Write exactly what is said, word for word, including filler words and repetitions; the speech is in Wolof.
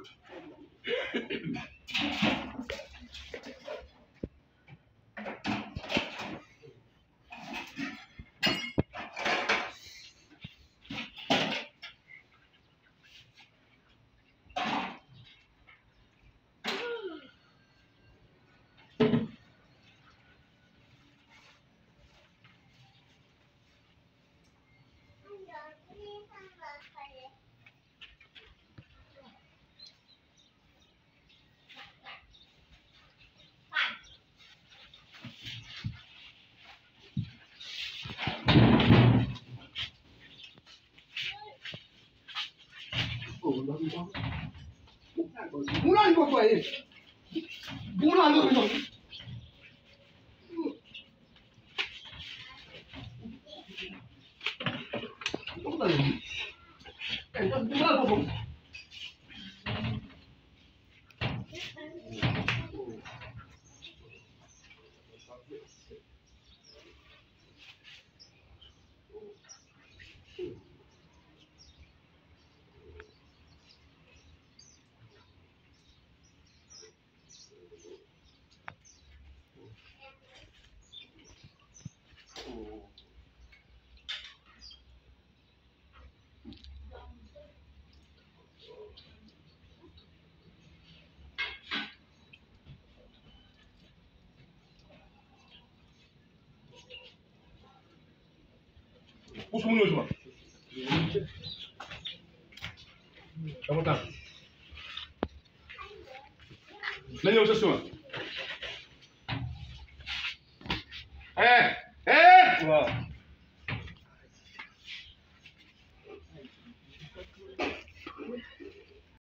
Bulan ko pa eh. Bulan ko ito. Ito ko talaga. Eh, bulan ko po. Puso mo nyo Kamu tahu? Nanti usah semua.